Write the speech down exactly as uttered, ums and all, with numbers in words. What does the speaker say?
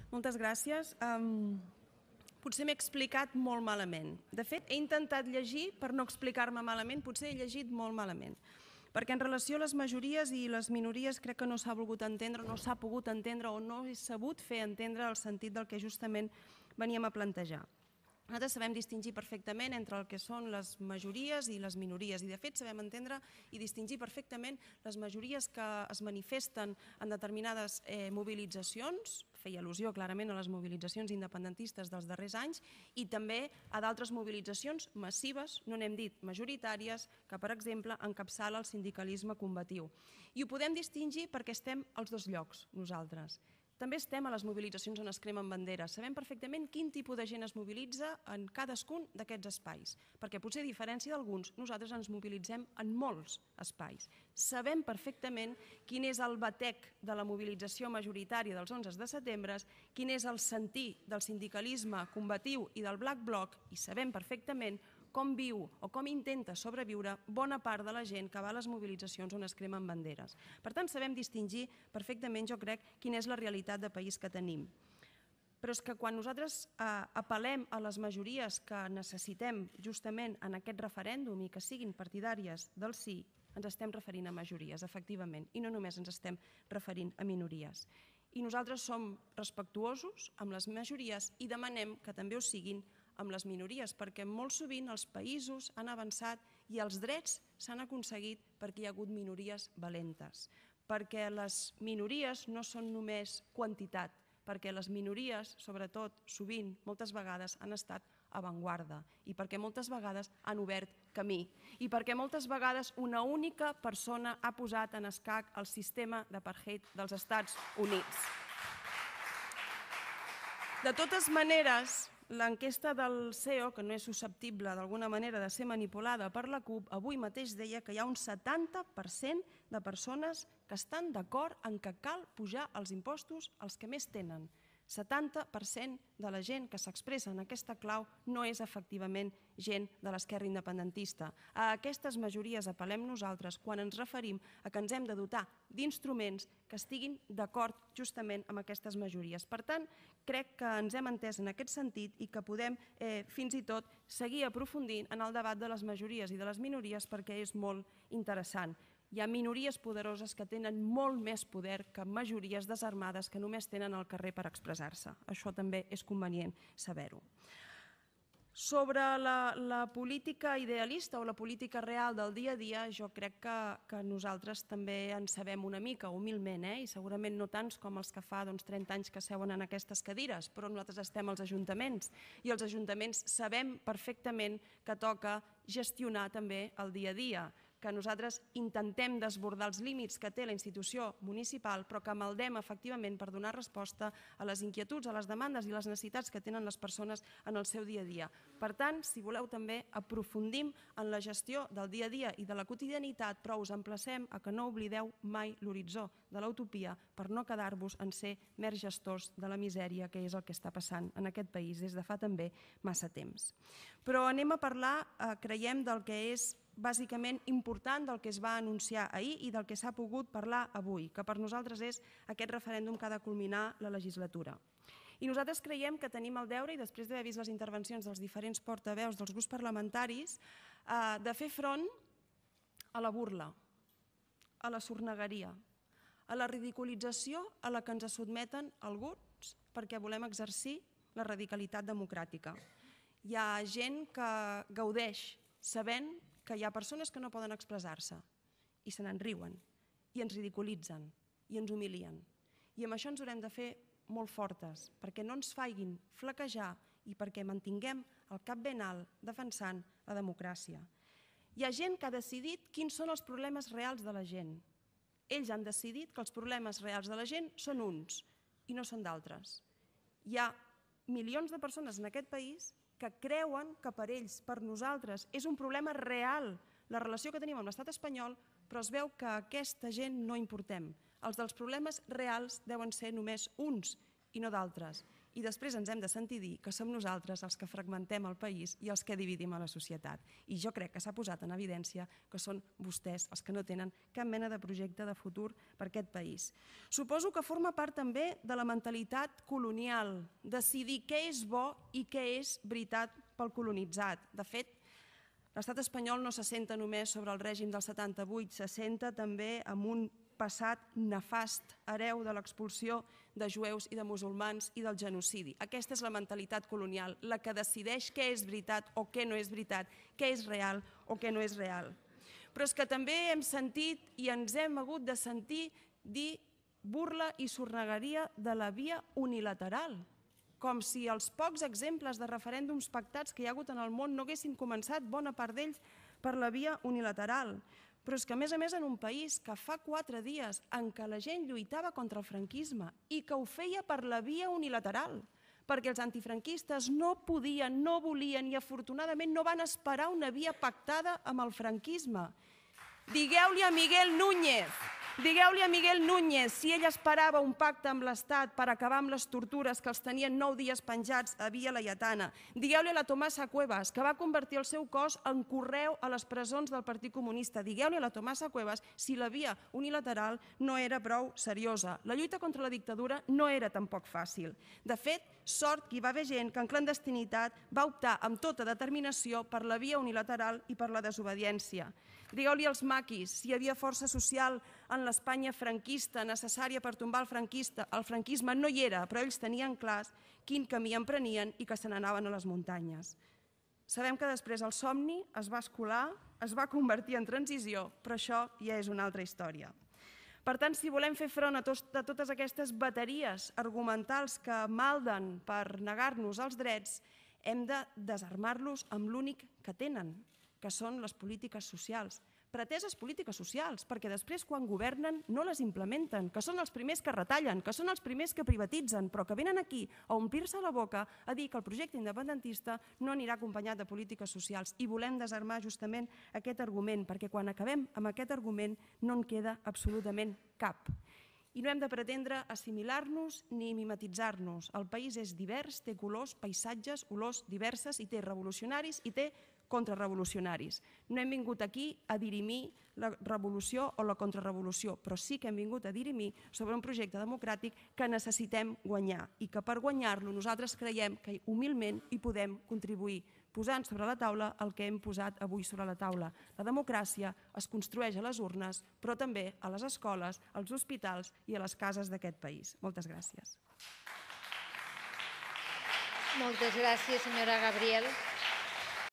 Moltes gràcies. Um, potser m'he explicat molt malament. De fet, he intentat llegir per no explicar-me malament, potser he llegit molt malament. Perquè en relació a les majories i les minories crec que no s'ha volgut entendre, no s'ha pogut entendre o no he sabut fer entendre el sentit del que justament veníem a plantejar. Nosaltres sabem distingir perfectament entre el que són les majories i les minories i de fet sabem entendre i distingir perfectament les majories que es manifesten en determinades eh, mobilitzacions, feia al·lusió clarament a les mobilitzacions independentistes dels darrers anys i també a d'altres mobilitzacions massives, no n'hem dit majoritàries, que per exemple encapçala el sindicalisme combatiu. I ho podem distingir perquè estem als dos llocs nosaltres. També estem a les mobilitzacions on es cremen banderes. Sabem perfectament quin tipus de gent es mobilitza en cadascun d'aquests espais, perquè potser a diferència d'alguns, nosaltres ens mobilitzem en molts espais. Sabem perfectament quin és el batec de la mobilització majoritària dels onze de setembre, quin és el sentir del sindicalisme combatiu i del Black Bloc, i sabem perfectament com viu o com intenta sobreviure bona part de la gent que va a les mobilitzacions on es cremen banderes. Per tant, sabem distingir perfectament, jo crec, quina és la realitat de país que tenim. Però és que quan nosaltres eh, apel·lem a les majories que necessitem justament en aquest referèndum i que siguin partidàries del sí, ens estem referint a majories, efectivament, i no només ens estem referint a minories. I nosaltres som respectuosos amb les majories i demanem que també ho siguin amb les minories, perquè molt sovint els països han avançat i els drets s'han aconseguit perquè hi ha hagut minories valentes, perquè les minories no són només quantitat, perquè les minories, sobretot, sovint, moltes vegades, han estat avantguarda i perquè moltes vegades han obert camí i perquè moltes vegades una única persona ha posat en escac el sistema d'apartheid dels Estats Units. De totes maneres, l'enquesta del C E O, que no és susceptible d'alguna manera de ser manipulada per la CUP, avui mateix deia que hi ha un setanta per cent de persones que estan d'acord en que cal pujar els impostos als que més tenen. setanta per cent de la gent que s'expressa en aquesta clau no és efectivament gent de l'esquerra independentista. A aquestes majories apel·lem nosaltres quan ens referim a que ens hem de dotar d'instruments que estiguin d'acord justament amb aquestes majories. Per tant, crec que ens hem entès en aquest sentit i que podem eh, fins i tot seguir aprofundint en el debat de les majories i de les minories perquè és molt interessant. Hi ha minories poderoses que tenen molt més poder que majories desarmades que només tenen el carrer per expressar-se. Això també és convenient saber-ho. Sobre la, la política idealista o la política real del dia a dia, jo crec que, que nosaltres també en sabem una mica, humilment, eh? I segurament no tants com els que fa doncs, trenta anys que seuen en aquestes cadires, però nosaltres estem als ajuntaments i els ajuntaments sabem perfectament que toca gestionar també el dia a dia, que nosaltres intentem desbordar els límits que té la institució municipal, però que maldem efectivament per donar resposta a les inquietuds, a les demandes i les necessitats que tenen les persones en el seu dia a dia. Per tant, si voleu també aprofundim en la gestió del dia a dia i de la quotidianitat, però us emplacem a que no oblideu mai l'horitzó de l'utopia per no quedar-vos en ser mers gestors de la misèria que és el que està passant en aquest país des de fa també massa temps. Però anem a parlar, eh, creiem, del que és bàsicament important del que es va anunciar ahir i del que s'ha pogut parlar avui, que per nosaltres és aquest referèndum que ha de culminar la legislatura. I nosaltres creiem que tenim el deure, i després d'haver vist les intervencions dels diferents portaveus dels grups parlamentaris, eh, de fer front a la burla, a la sornegueria, a la ridiculització a la que ens sotmeten alguns perquè volem exercir la radicalitat democràtica. Hi ha gent que gaudeix sabent que hi ha persones que no poden expressar-se i se n'en riuen i ens ridiculitzen i ens humilien. I amb això ens haurem de fer molt fortes perquè no ens facin flaquejar i perquè mantinguem el cap ben alt defensant la democràcia. Hi ha gent que ha decidit quins són els problemes reals de la gent. Ells han decidit que els problemes reals de la gent són uns i no són d'altres. Hi ha milions de persones en aquest país que creuen que per ells, per nosaltres, és un problema real la relació que tenim amb l'estat espanyol, però es veu que a aquesta gent no importem. Els dels problemes reals deuen ser només uns i no d'altres. i després ens hem de sentir dir que som nosaltres els que fragmentem el país i els que dividim a la societat. I jo crec que s'ha posat en evidència que són vostès els que no tenen cap mena de projecte de futur per aquest país. Suposo que forma part també de la mentalitat colonial, decidir què és bo i què és veritat pel colonitzat. De fet, l'estat espanyol no s'assenta només sobre el règim del setanta-vuit, s'assenta també amb un passat nefast, hereu de l'expulsió de jueus i de musulmans i del genocidi. Aquesta és la mentalitat colonial, la que decideix què és veritat o què no és veritat, què és real o què no és real. Però és que també hem sentit i ens hem hagut de sentir dir burla i sornegueria de la via unilateral, com si els pocs exemples de referèndums pactats que hi ha hagut en el món no haguessin començat, bona part d'ells, per la via unilateral. Però és que, a més a més, en un país que fa quatre dies en què la gent lluitava contra el franquisme i que ho feia per la via unilateral, perquè els antifranquistes no podien, no volien i afortunadament no van esperar una via pactada amb el franquisme. Digueu-li a Miguel Núñez, digueu-li a Miguel Núñez si ell esperava un pacte amb l'Estat per acabar amb les tortures que els tenien nou dies penjats a Via Laietana. Digueu-li a la Tomasa Cuevas, que va convertir el seu cos en correu a les presons del Partit Comunista. Digueu-li a la Tomasa Cuevas si la via unilateral no era prou seriosa. La lluita contra la dictadura no era tampoc fàcil. De fet, sort que hi va haver gent que en clandestinitat va optar amb tota determinació per la via unilateral i per la desobediència. Digueu-li als maquis si hi havia força social en l'Espanya franquista necessària per tombar el franquista. El franquisme no hi era, però ells tenien clars quin camí emprenien i que se n'anaven a les muntanyes. Sabem que després el somni es va escolar, es va convertir en transició, però això ja és una altra història. Per tant, si volem fer front a totes aquestes bateries argumentals que malden per negar-nos els drets, hem de desarmar-los amb l'únic que tenen, que són les polítiques socials, preteses polítiques socials, perquè després quan governen no les implementen, que són els primers que retallen, que són els primers que privatitzen, però que venen aquí a omplir-se la boca a dir que el projecte independentista no anirà acompanyat de polítiques socials. I volem desarmar justament aquest argument, perquè quan acabem amb aquest argument no en queda absolutament cap. I no hem de pretendre assimilar-nos ni mimetitzar-nos. El país és divers, té colors, paisatges, olors diverses i té revolucionaris i té contrarrevolucionaris. No hem vingut aquí a dirimir la revolució o la contrarrevolució, però sí que hem vingut a dirimir sobre un projecte democràtic que necessitem guanyar i que per guanyar-lo nosaltres creiem que humilment hi podem contribuir, posant sobre la taula el que hem posat avui sobre la taula. La democràcia es construeix a les urnes, però també a les escoles, als hospitals i a les cases d'aquest país. Moltes gràcies. Moltes gràcies, senyora Gabriel.